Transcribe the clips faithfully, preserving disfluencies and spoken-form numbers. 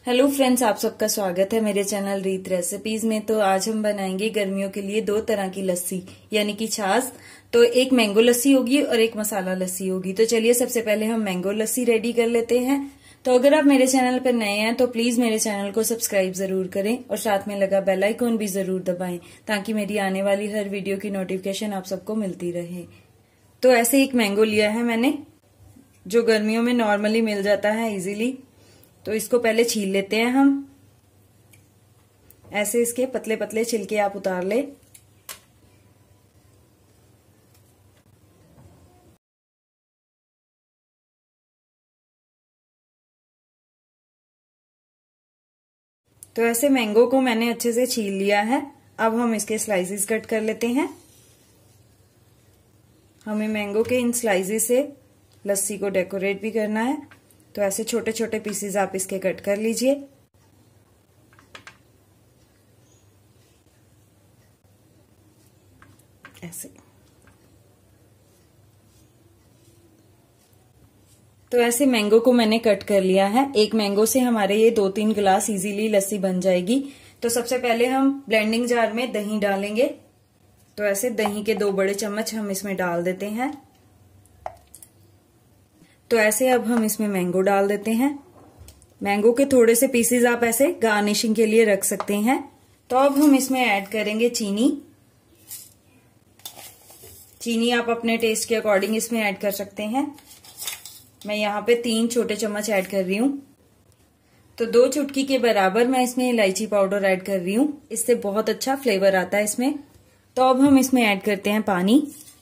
Hello friends, आप सबका स्वागत है मेरे चैनल रीत रेसिपीज में। तो आज हम बनाएंगे गर्मियों के लिए दो तरह की लस्सी यानी कि छाछ। तो एक मैंगो लस्सी होगी और एक मसाला लस्सी होगी। तो चलिए सबसे पहले हम मैंगो लस्सी रेडी कर लेते हैं। तो अगर आप मेरे चैनल पर नए हैं तो प्लीज मेरे चैनल को सब्सक्राइब जरूर करें और साथ में लगा बेल आइकन भी जरूर दबाएं ताकि मेरी आने वाली हर वीडियो की नोटिफिकेशन आप सबको मिलती रहे। तो ऐसे एक मैंगो लिया है मैंने, जो गर्मियों में नॉर्मली मिल जाता है इजीली। तो इसको पहले छील लेते हैं हम। ऐसे इसके पतले पतले छिलके आप उतार ले। तो ऐसे मैंगो को मैंने अच्छे से छील लिया है। अब हम इसके स्लाइसेस कट कर लेते हैं। हमें मैंगो के इन स्लाइसेस से लस्सी को डेकोरेट भी करना है। तो ऐसे छोटे छोटे पीसेस आप इसके कट कर लीजिए। ऐसे तो ऐसे मैंगो को मैंने कट कर लिया है। एक मैंगो से हमारे ये दो तीन गिलास इजीली लस्सी बन जाएगी। तो सबसे पहले हम ब्लेंडिंग जार में दही डालेंगे। तो ऐसे दही के दो बड़े चम्मच हम इसमें डाल देते हैं। तो ऐसे अब हम इसमें मैंगो डाल देते हैं। मैंगो के थोड़े से पीसेस आप ऐसे गार्निशिंग के लिए रख सकते हैं। तो अब हम इसमें ऐड करेंगे चीनी। चीनी आप अपने टेस्ट के अकॉर्डिंग इसमें ऐड कर सकते हैं। मैं यहाँ पे तीन छोटे चम्मच ऐड कर रही हूँ। तो दो चुटकी के बराबर मैं इसमें इलायची पाउडर ऐड कर रही हूँ। इससे बहुत अच्छा फ्लेवर आता है इसमें। तो अब हम इसमें ऐड करते हैं पानी।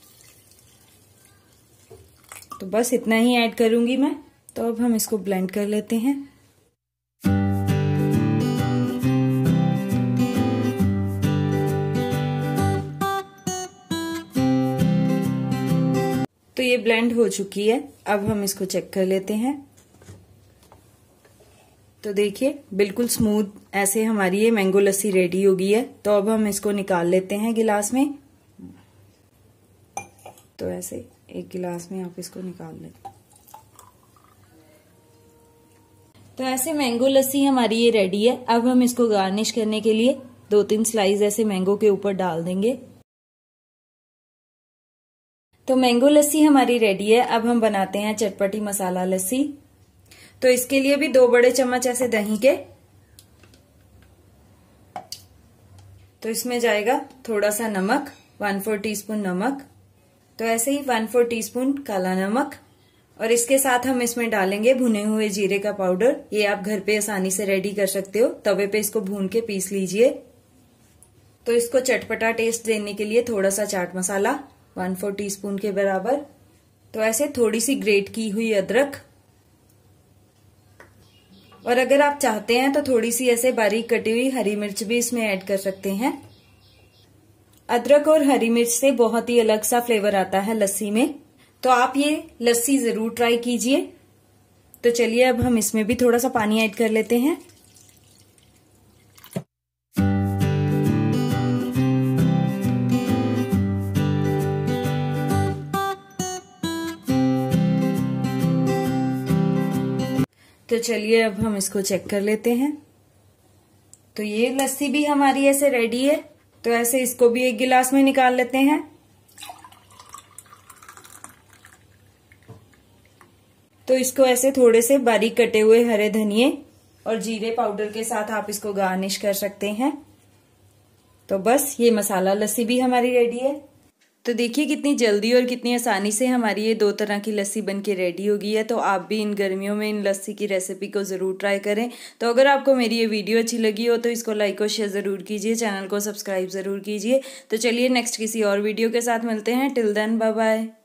तो बस इतना ही ऐड करूंगी मैं। तो अब हम इसको ब्लेंड कर लेते हैं। तो ये ब्लेंड हो चुकी है। अब हम इसको चेक कर लेते हैं। तो देखिए बिल्कुल स्मूथ ऐसे हमारी ये मैंगो लस्सी रेडी हो गई है। तो अब हम इसको निकाल लेते हैं गिलास में। तो ऐसे एक गिलास में आप इसको निकाल लें। तो ऐसे मैंगो लस्सी हमारी ये रेडी है। अब हम इसको गार्निश करने के लिए दो तीन स्लाइस ऐसे मैंगो के ऊपर डाल देंगे। तो मैंगो लस्सी हमारी रेडी है। अब हम बनाते हैं चटपटी मसाला लस्सी। तो इसके लिए भी दो बड़े चम्मच ऐसे दही के। तो इसमें जाएगा थोड़ा सा नमक, वन फोर टी स्पून नमक। तो ऐसे ही वन फोर टीस्पून काला नमक। और इसके साथ हम इसमें डालेंगे भुने हुए जीरे का पाउडर। ये आप घर पे आसानी से रेडी कर सकते हो। तवे पे इसको भून के पीस लीजिए। तो इसको चटपटा टेस्ट देने के लिए थोड़ा सा chaat masala one four teaspoon के बराबर। तो ऐसे थोड़ी सी ग्रेट की हुई अदरक। और अगर आप चाहते हैं तो थोड़ी सी ऐसे बारीक कटी हुई हरी मिर्च भी इसमें ऐड कर सकते हैं। अदरक और हरी मिर्च से बहुत ही अलग सा फ्लेवर आता है लस्सी में। तो आप ये लस्सी जरूर ट्राई कीजिए। तो चलिए अब हम इसमें भी थोड़ा सा पानी ऐड कर लेते हैं। तो चलिए अब हम इसको चेक कर लेते हैं। तो ये लस्सी भी हमारी ऐसे रेडी है। तो ऐसे इसको भी एक गिलास में निकाल लेते हैं। तो इसको ऐसे थोड़े से बारीक कटे हुए हरे धनिये और जीरे पाउडर के साथ आप इसको गार्निश कर सकते हैं। तो बस ये मसाला लस्सी भी हमारी रेडी है। तो देखिए कितनी जल्दी और कितनी आसानी से हमारी ये दो तरह की लस्सी बनके रेडी हो गई है। तो आप भी इन गर्मियों में इन लस्सी की रेसिपी को जरूर ट्राई करें। तो अगर आपको मेरी ये वीडियो अच्छी लगी हो तो इसको लाइक और शेयर जरूर कीजिए। चैनल को सब्सक्राइब जरूर कीजिए। तो चलिए नेक्स्ट किसी और वीडियो के साथ मिलते हैं। Till then bye bye.